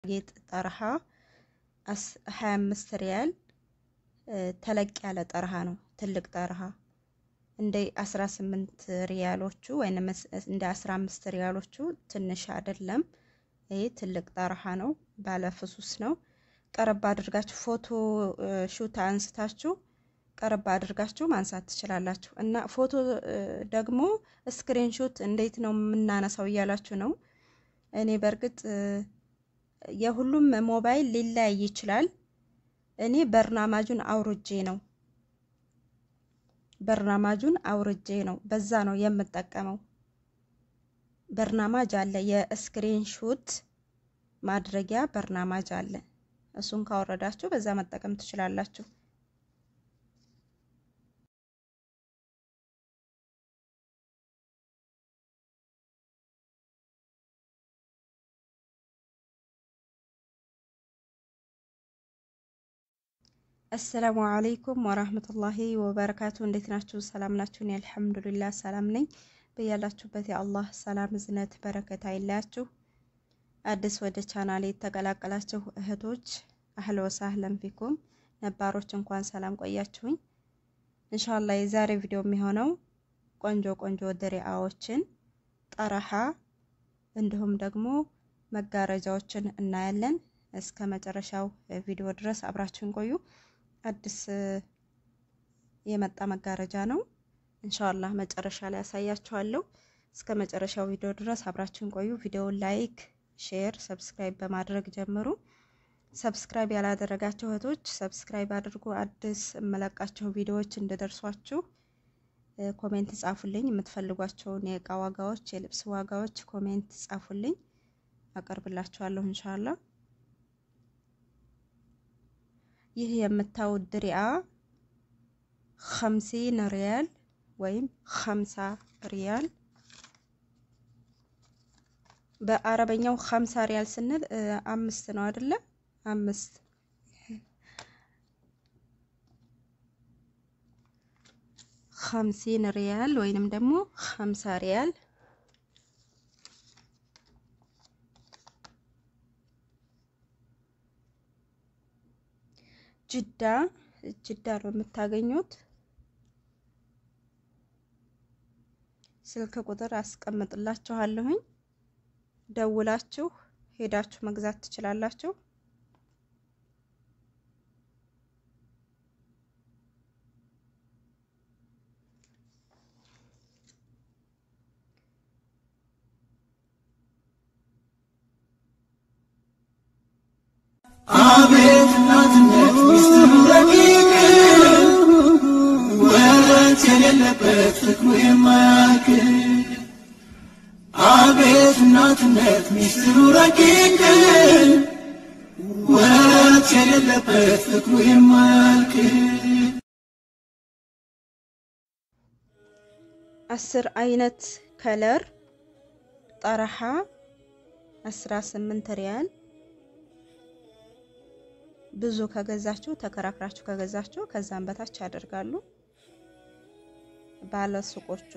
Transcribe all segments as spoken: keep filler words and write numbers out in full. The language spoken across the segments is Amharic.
ጌጥ ጠርሃ ሃያ አምስት ሪያል ተለቅ ያለ ጠርሃ ነው። ትልቅ ጠርሃ እንደ አስራ ስምንት ሪያሎቹ ወይንም እንደ አስራ አምስት ሪያሎቹ ትንሽ አይደለም። ይሄ ትልቅ ጠርሃ ነው። ባለ ፍሱስ ነው። ቀረብ አድርጋችሁ ፎቶ ሹት አንስታችሁ ቀረብ አድርጋችሁ ማንሳት ትችላላችሁ። እና ፎቶ ደግሞ ስክሪንሾት እንዴት ነው የምናነሳው እያላችሁ ነው። እኔ በርግጥ የሁሉም ሞባይል ሊለያይ ይችላል። እኔ በርናማጁን አውርጄ ነው በርናማጁን አውርጄ ነው በዛ ነው የምጠቀመው። በርናማጅ አለ፣ የስክሪንሾት ማድረጊያ በርናማጅ አለ። እሱን ካወረዳችሁ በዛ መጠቀም ትችላላችሁ። السلام عليكم ورحمة الله وبركاته. እንዴት ናችሁ? ሰላም ናችሁ? እኔ አልሐምዱሊላህ ሰላም ነኝ። በያላችሁበት የአላህ ሰላም እዝነት በረከት አይለያችሁ። አዲስ ወደ ቻናሌ ተቀላቀላችሁ እህቶች አህለ ወሰህለን ቢኩም፣ ነባሮች እንኳን ሰላም ቆያችሁኝ። ኢንሻአላህ የዛሬ ቪዲዮ የሚሆነው ቆንጆ ቆንጆ ድሪያዎችን ጠርሃ እንዲሁም ደግሞ መጋረጃዎችን እናያለን። እስከ መጨረሻው ቪዲዮ ድረስ አብራችሁን ቆዩ። አዲስ የመጣ መጋረጃ ነው። ኢንሻአላህ መጨረሻ ላይ ያሳያችኋለሁ። እስከ መጨረሻው ቪዲዮ ድረስ አብራችሁን ቆዩ። ቪዲዮውን ላይክ፣ ሼር፣ ሰብስክራይብ በማድረግ ጀምሩ። ሰብስክራይብ ያላደረጋችሁ እህቶች ሰብስክራይብ አድርጉ። አዲስ መለቃቸው ቪዲዮዎች እንደደርሷችሁ ኮሜንት ጻፉልኝ። የምትፈልጓቸውን የእቃ ዋጋዎች፣ የልብስ ዋጋዎች ኮሜንት ጻፉልኝ፣ አቀርብላችኋለሁ ኢንሻአላህ። ይህ የምታዩት ድሪያ خمسين ሪያል ወይም خمسة ሪያል በአረበኛው خمسة ሪያል ስንል አምስት ነው አይደለ? አምስት خمسين ሪያል ወይንም ደግሞ خمسة ሪያል ጅዳ ጅዳ ነው የምታገኙት። ስልክ ቁጥር አስቀምጥላችኋለሁኝ፣ ደውላችሁ ሄዳችሁ መግዛት ትችላላችሁ። አቤት እናትነት ሚስጥሩ ረቂቅ ወረት የሌለበት ፍቅሩ የማያልቅ አቤት እናትነት ሚስጥሩ ረቂቅ ወረት የሌለበት ፍቅሩ የማያልቅ አስር አይነት ከለር ጠርሃ አስራ ስምንት ሪያል። ብዙ ከገዛችሁ ተከራክራችሁ ከገዛችሁ ከዛም በታች ያደርጋሉ ባለ ሱቆቹ።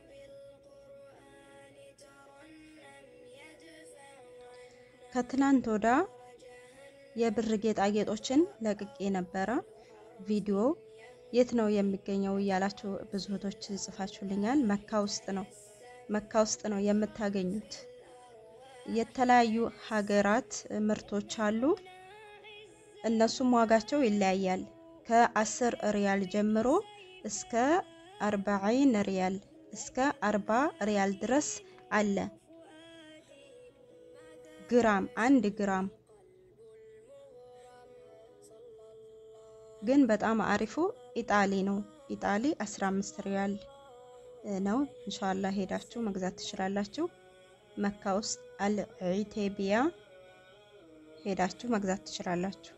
ከትናንት ወዳ የብር ጌጣጌጦችን ለቅቄ ነበረ ቪዲዮ። የት ነው የሚገኘው እያላችሁ ብዙ እህቶች ጽፋችሁልኛል። መካ ውስጥ ነው መካ ውስጥ ነው የምታገኙት። የተለያዩ ሀገራት ምርቶች አሉ። እነሱም ዋጋቸው ይለያያል። ከአስር ሪያል ጀምሮ እስከ አርባዒን ሪያል እስከ አርባ ሪያል ድረስ አለ። ግራም አንድ ግራም ግን በጣም አሪፉ ኢጣሊ ነው። ኢጣሊ አስራ አምስት ሪያል ነው። ኢንሻአላህ ሄዳችሁ መግዛት ትችላላችሁ። መካ ውስጥ አልዒቴቢያ ሄዳችሁ መግዛት ትችላላችሁ።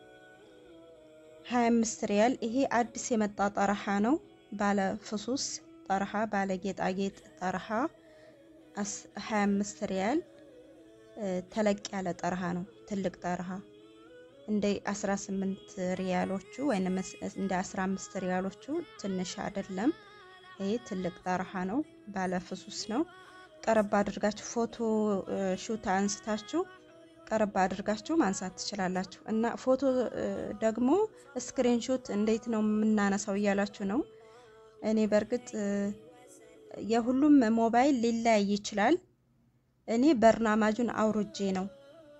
ሃያ አምስት ሪያል ይሄ አዲስ የመጣ ጠርሃ ነው። ባለ ፍሱስ ጠርሃ ባለ ጌጣጌጥ ጠርሃ ሃያ አምስት ሪያል ተለቅ ያለ ጠርሃ ነው። ትልቅ ጠርሃ እንደ አስራ ስምንት ሪያሎቹ ወይንም እንደ አስራ አምስት ሪያሎቹ ትንሽ አይደለም። ይሄ ትልቅ ጠርሃ ነው። ባለ ፍሱስ ነው። ቀረብ አድርጋችሁ ፎቶ ሹት አንስታችሁ ቀረብ አድርጋችሁ ማንሳት ትችላላችሁ። እና ፎቶ ደግሞ ስክሪንሾት እንዴት ነው የምናነሳው እያላችሁ ነው። እኔ በርግጥ የሁሉም ሞባይል ሊለያይ ይችላል። እኔ በርናማጁን አውርጄ ነው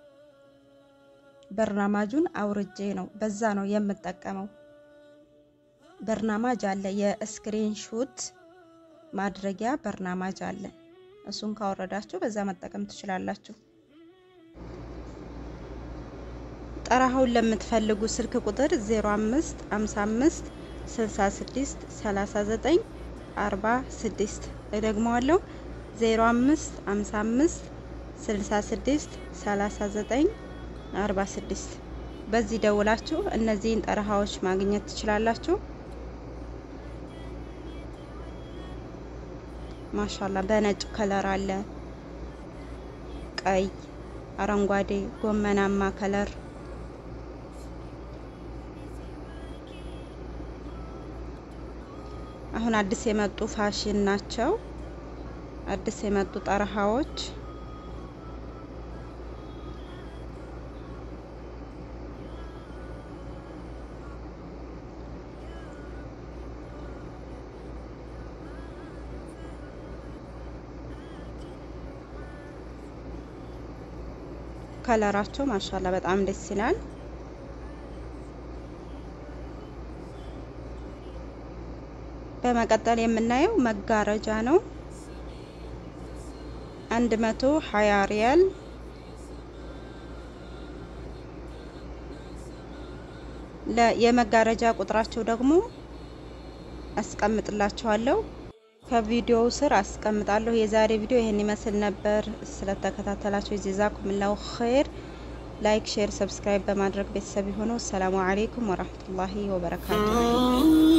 በርናማጁን አውርጄ ነው በዛ ነው የምጠቀመው። በርናማጅ አለ የስክሪንሾት ማድረጊያ በርናማጅ አለ። እሱን ካወረዳችሁ በዛ መጠቀም ትችላላችሁ። ጠራሃውን ለምትፈልጉ ስልክ ቁጥር ዜሮ አምስት ሃምሳ አምስት ስልሳ ስድስት ሰላሳ ዘጠኝ አርባ ስድስት እደግመዋለሁ ዜሮ አምስት ሃምሳ አምስት ስልሳ ስድስት ሰላሳ ዘጠኝ አርባ ስድስት በዚህ ደውላችሁ እነዚህን ጠራሃዎች ማግኘት ትችላላችሁ። ማሻአላ በነጭ ከለር አለ፣ ቀይ፣ አረንጓዴ፣ ጎመናማ ከለር አሁን አዲስ የመጡ ፋሽን ናቸው። አዲስ የመጡ ጠራሃዎች ከለራቸው ማሻአላ በጣም ደስ ይላል። በመቀጠል የምናየው መጋረጃ ነው። አንድ መቶ ሀያ ሪያል ለየመጋረጃ ቁጥራቸው ደግሞ አስቀምጥላችኋለሁ ከቪዲዮው ስር አስቀምጣለሁ። የዛሬ ቪዲዮ ይሄን ይመስል ነበር። ስለተከታተላችሁ ጀዛኩሙላሁ ኸይር። ላይክ፣ ሼር፣ ሰብስክራይብ በማድረግ ቤተሰብ ይሁኑ። ሰላም አለይኩም ወራህመቱላሂ ወበረካቱሁ።